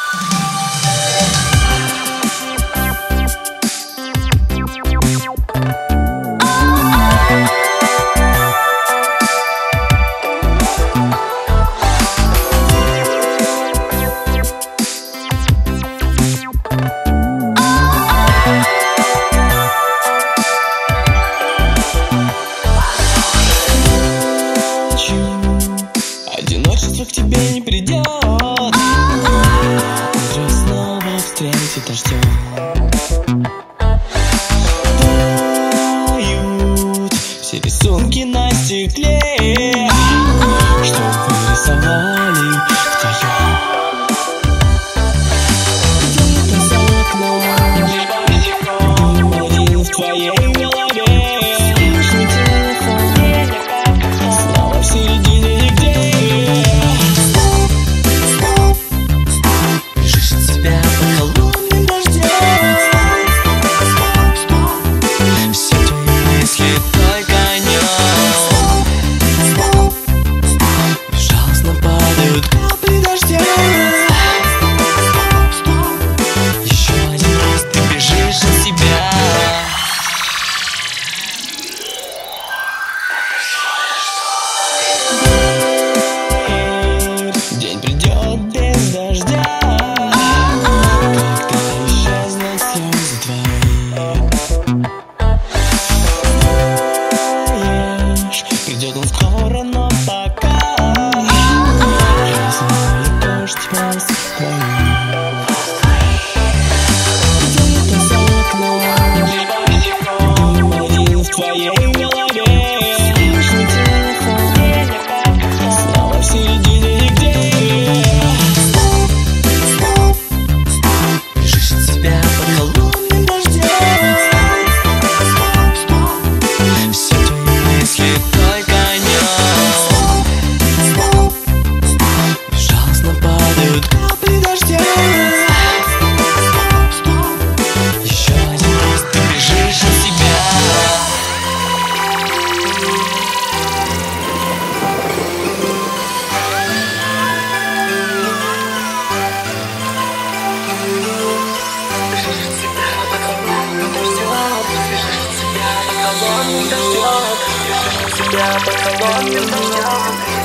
Одиночество к тебе не придет, утро снова встретит дождем. Тают все рисунки на стекле, что вы рисовали вдвоем. Где-то за окном дым один в твоей голове. Слышный телефон снова в середине нигде. День придет без дождя, когда исчезнут слезы твои. Знаешь, придет он скоро, но пока размоет дождь Москвы. Где-то за окном дым один в твоей голове. Слышный телефон снова в середине нигде. Тебя под холодным дождем.